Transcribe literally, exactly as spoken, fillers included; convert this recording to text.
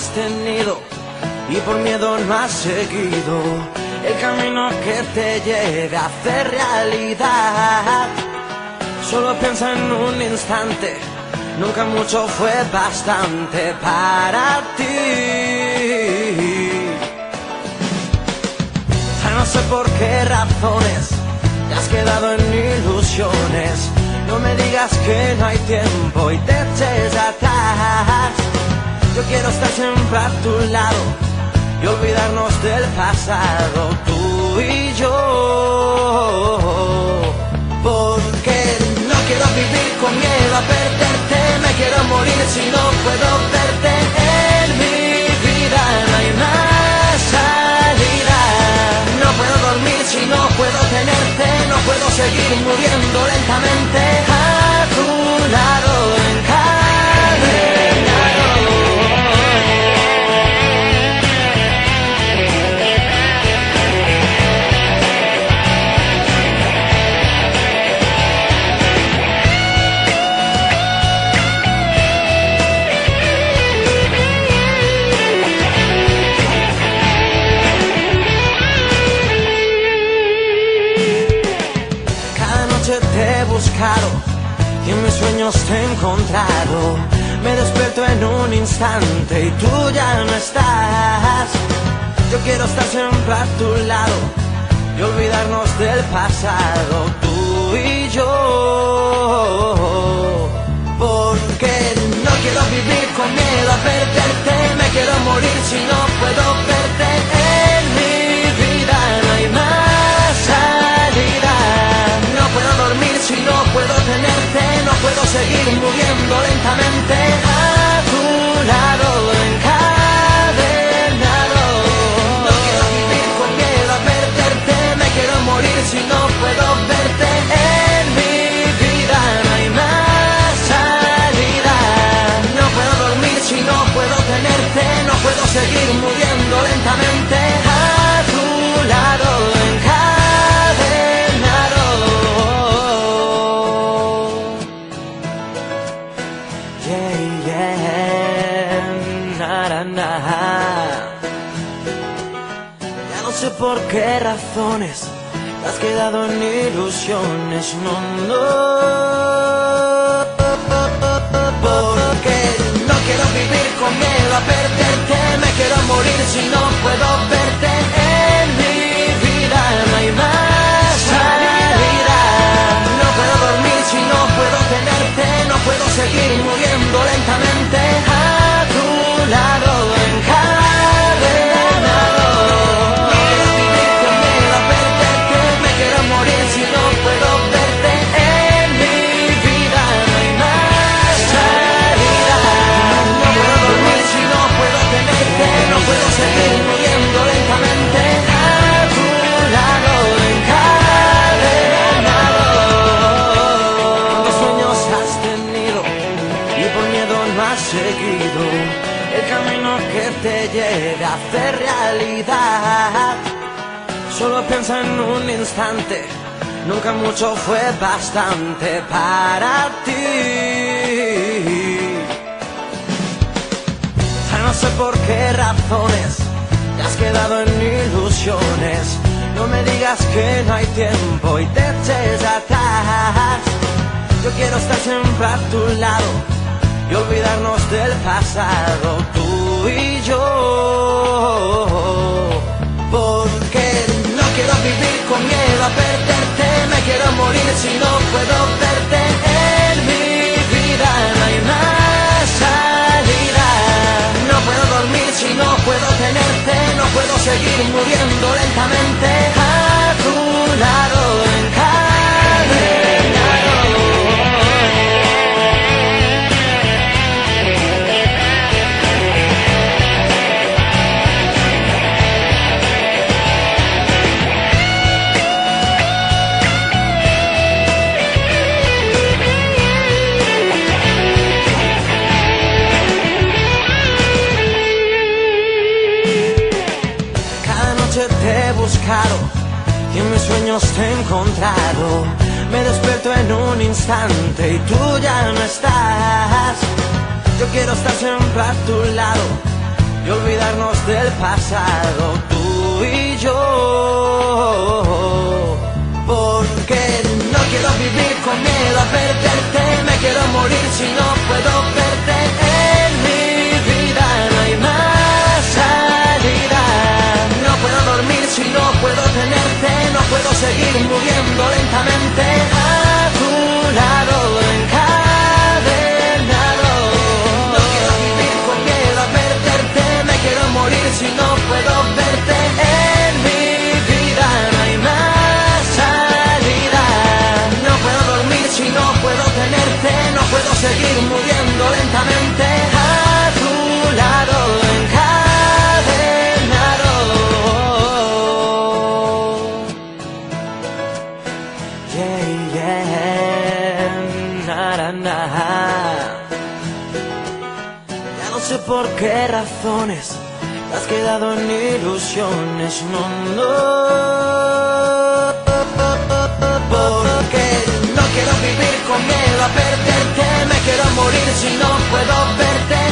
has tenido y por miedo no has seguido el camino que te lleve a hacer realidad. Solo piensa en un instante, nunca mucho fue bastante para ti. Ya no sé por qué razones te has quedado en ilusiones. No me digas que no hay tiempo y te eches atrás. Yo quiero estar siempre a tu lado y olvidarnos del pasado, tú y yo. Porque no quiero vivir con miedo a perderte. Me quiero morir si no puedo verte. En mi vida no hay más salida. No puedo dormir si no puedo tenerte. No puedo seguir muriendo lentamente a tu lado encadenado. Te he buscado y en mis sueños te he encontrado. Me despierto en un instante y tú ya no estás. Yo quiero estar siempre a tu lado y olvidarnos del pasado, tú y yo. Porque no quiero vivir con miedo a perderte. Me quiero morir si no puedo verte. En mi vida no hay más salida. No puedo dormir si no puedo tenerte. No puedo seguir muriendo lentamente a tu lado encadenado. No quiero vivir con miedo a perderte. Me quiero morir si no puedo verte. En mi vida no hay más salida. No puedo dormir si no puedo tenerte. No puedo seguir muriendo lentamente a tu lado encadenado. Yeah, yeah, na, na, na. Ya no sé por qué razones te has quedado en ilusiones, no, no. Porque no quiero vivir con miedo a perderte. Me quiero morir si no puedo verte. En mi vida no hay más salida. No puedo dormir si no puedo tenerte. No puedo seguir muriendo lentamente a tu lado encadenado. No quiero vivir con miedo a perderte. Me quiero morir si no puedo verte. En mi vida no hay más salida. No puedo dormir si no puedo tenerte. No puedo seguir muriendo lentamente a tu lado encadenado. ¿Cuántos sueños has tenido y por miedo no has seguido el camino que te lleve a hacer realidad? Solo piensa en un instante, nunca mucho fue bastante para ti. Ya no sé por qué razones te has quedado en ilusiones. No me digas que no hay tiempo y te eches atrás. Yo quiero estar siempre a tu lado y olvidarnos del pasado, tú y yo. Porque no quiero vivir con miedo a perderte. Me quiero morir si no puedo verte. En mi vida no hay más salida. No puedo dormir si no puedo tenerte. No puedo seguir muriendo lentamente a tu lado encadenado. Te he buscado y en mis sueños te he encontrado. Me despierto en un instante y tú ya no estás. Yo quiero estar siempre a tu lado y olvidarnos del pasado, tú y yo. Porque no quiero vivir con miedo a perderte, me quiero morir si no puedo verte. En mi vida no hay más salida, no puedo dormir si no puedo tenerte, no puedo seguir muriendo lentamente a tu lado encadenado. No quiero vivir con miedo a perderte, me quiero morir si no puedo verte. En mi vida no hay más salida, no puedo dormir si no puedo tenerte, no puedo seguir muriendo lentamente a tu lado encadenado. Yeah, yeah, na, na, na. Ya no sé por qué razones te has quedado en ilusiones, no, no. Porque no quiero vivir con miedo a perderte, me quiero morir si no puedo verte.